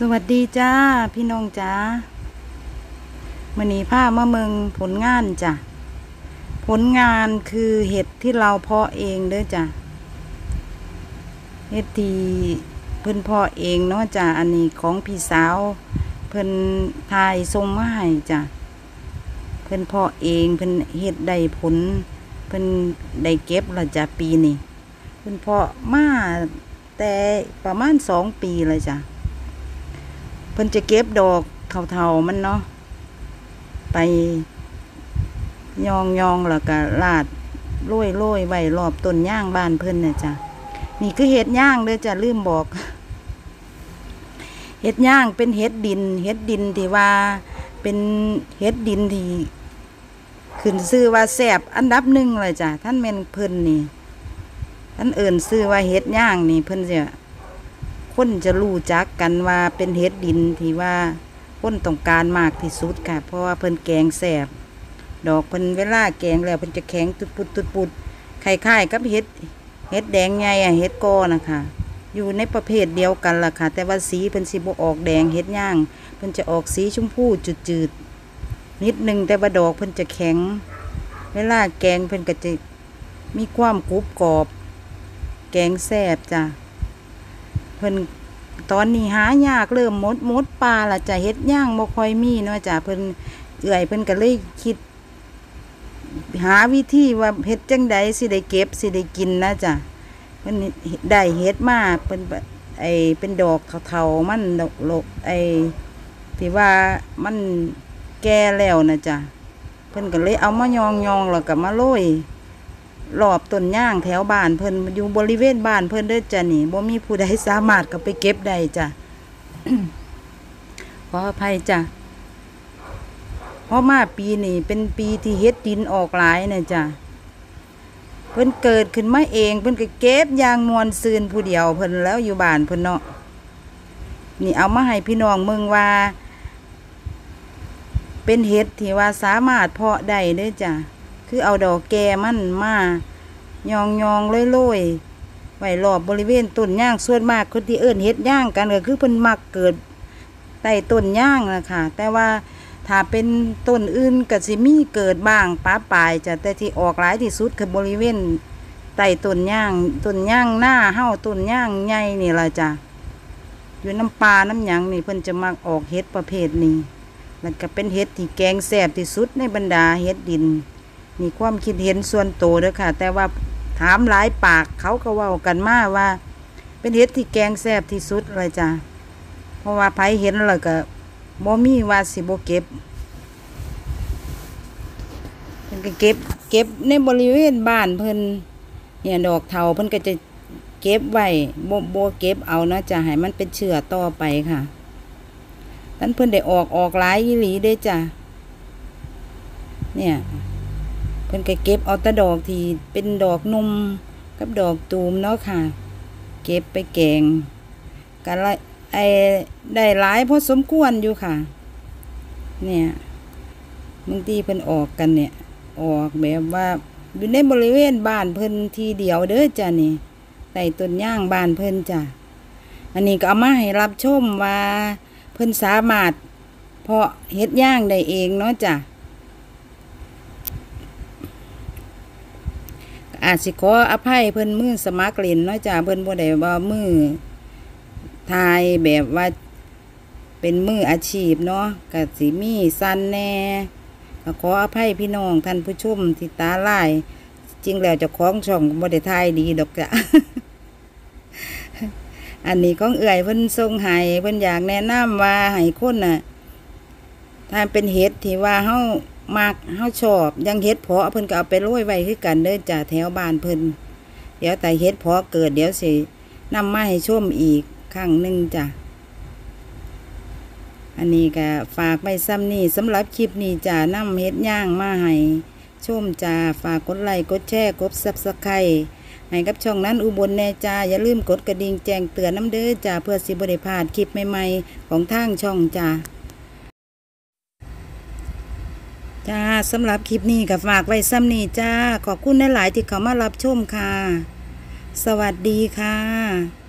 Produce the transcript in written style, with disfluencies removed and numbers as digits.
วัสดีจ้าพี่น้องจ้ามื้อนี้พามาเมืองผลงานจ้ะผลงานคือเห็ดที่เราเพาะเองเด้อจ้ะเห็ดที่เพิ่นเพาะเองเนาะจ้ะอันนี้ของพี่สาวเพิ่นถ่ายส่งมาให้จ้ะเพิ่นเพาะเองเพิ่นเฮ็ดได้ผลเพิ่นได้เก็บแล้วจ้ะปีนี้เพิ่นเพาะมาแต่ประมาณ2 ปีเลยจ้ะเพิ่นจะเก็บดอกเทาๆมันเนาะไปยองแล้วก็ลาดโรยไว้รอบต้นย่างบ้านเพิ่นน่ะจ้ะนี่คือเห็ดย่างเด้อจ้ะลืมบอกเห็ดย่างเป็นเห็ดดินที่ว่าเป็นเห็ดดินที่ขึ้นชื่อว่าแซ่บอันดับหนึ่งเลยจ้ะท่านแม่นเพิ่นนี่ท่านเอิ้นชื่อว่าเห็ดย่างนี่เพิ่นคนจะรู้จักกันว่าเป็นเห็ดดินที่ว่าคนต้องการมากที่สุดค่ะเพราะว่าเพิ่นแกงแซ่บดอกเพิ่นเวลาแกงแล้วเพิ่นจะแข็งตุดคล้ายๆกับเห็ดแดงใหญ่เห็ดกอนะคะอยู่ในประเภทเดียวกันล่ะค่ะแต่ว่าสีเพิ่นสิบ่ออกแดงเห็ดย่างเพิ่นจะออกสีชมพูจืดนิดนึงแต่ว่าดอกเพิ่นจะแข็งเวลาแกงเพิ่นก็จะมีความกรุบกรอบแกงแซ่บจ้ะเพิ่นตอนนี้หายากเริ่มหมดปลาละจ้ะเฮ็ดย่างบ่ค่อยมีเนาะจ้ะเพิ่นเพิ่นก็เลยคิดหาวิธีว่าเฮ็ดจังใดสิได้เก็บสิได้กินนะจ้ะเพิ่นได้เฮ็ดมาเพิ่นเป็นดอกเฒ่าๆมันดอกที่ว่ามันแก่แล้วนะจ้ะเพิ่นก็เลยเอามายองแล้วก็มาโรยรอบต้นย่างแถวบ้านเพิ่นอยู่บริเวณบ้านเพิ่นเด้อจ้ะนี่บ่มีผู้ใดสามารถก็ไปเก็บได้จ้ะ ขออภัยจ้ะเพราะมาปีนี้เป็นปีที่เฮ็ดดินออกหลายน่ะจ้ะเพิ่นเกิดขึ้นมาเองเพิ่นก็เก็บอย่างมวนซืนผู้เดียวเพิ่นแล้วอยู่บ้านเพิ่นเนาะนี่เอามาให้พี่น้องเมืองว่าเป็นเห็ดที่ว่าสามารถเพาะได้เด้อจ้ะคือเอาดอกแก่มันมายองโรยไว้รอบบริเวณต้นย่างส่วนมากคนที่เอิ้นเห็ดย่างกันก็คือเพิ่นมักเกิดใต้ต้นย่างนะคะแต่ว่าถ้าเป็นต้นอื่นก็สิมีเกิดบ้างปะปลายจ้ะแต่ที่ออกหลายที่สุดคือบริเวณใต้ต้นย่างหน้าเฮาต้นย่างใหญ่นี่ล่ะจ้ะอยู่น้ำปลาน้ำหยังนี่เพิ่นจะมักออกเห็ดประเภทนี้แล้วก็เป็นเห็ดที่แกงแซ่บที่สุดในบรรดาเห็ดดินนี่ความคิดเห็นส่วนตัวเด้อค่ะแต่ว่าถามหลายปากเขาก็เว้ากันมาว่าเป็นเห็ดที่แกงแซ่บที่สุดเลยจ้ะเพราะว่าไผเห็นแล้วก็บ่มีว่าสิบ่เก็บเพิ่นก็เก็บในบริเวณบ้านเพิ่นเนี่ยดอกเถาเพิ่นก็จะเก็บไว้บ่เก็บเอานะจ้ะให้มันเป็นเชื้อต่อไปค่ะท่านเพิ่นได้ออกหลายอีหลีเด้จ้ะเนี่ยเพิ่นก็เก็บเอาแต่ดอกที่เป็นดอกนุ่มกับดอกตูมเนาะค่ะเก็บไปแกงกันได้หลายพอสมควรอยู่ค่ะเนี่ยบางทีเพิ่นออกกันเนี่ยออกแบบว่าอยู่ในบริเวณบ้านเพิ่นทีเดียวเด้อจ้ะนี่ใต้ต้นย่างบ้านเพิ่นจ้ะอันนี้ก็เอามาให้รับชมว่าเพิ่นสามารถเพาะเฮ็ดย่างได้เองเนาะจ้ะอาจสิขออภัยเพิ่นมือสมัครเล่นเนาะจ้ะเพิ่นบ่ได้ว่ามือทายแบบว่าเป็นมืออาชีพเนาะก็สิมีสั่นแน่ก็ขออภัยพี่น้องท่านผู้ชมที่ตาลายจริงแล้วเจ้าของช่องบ่ได้ทายดีดอกจ้ะ อันนี้ของเอื่อยเพิ่นส่งให้เพิ่นอยากแนะนำว่าให้คนน่ะถ้าเป็นเห็ดที่ว่าเฮามักเฮาชอบยังเห็ดเพาะเพิ่นก็เอาไปโรยไว้คือกันเด้อจ้ะแถวบ้านเพิ่นเดี๋ยวแต่เห็ดเพาะเกิดเดี๋ยวสินำมาให้ชมอีกครั้งหนึ่งจ้ะอันนี้ก็ฝากไปซ้ำนี่สำหรับคลิปนี้จ้ะนำเห็ดย่างมาให้ชมจ้ะฝากกดไลค์กดแชร์กด Subscribe ให้กับช่องนั้นอุบลแน่จ้าอย่าลืมกดกระดิ่งแจ้งเตือนน้ำเด้อจ้าเพื่อสิบ่ได้พลาดคลิปใหม่ๆของทางช่องจ้าสำหรับคลิปนี้ก็ฝากไว้ซ้ำนี่จ้าขอบคุณหลายๆที่เข้ามารับชมค่ะสวัสดีค่ะ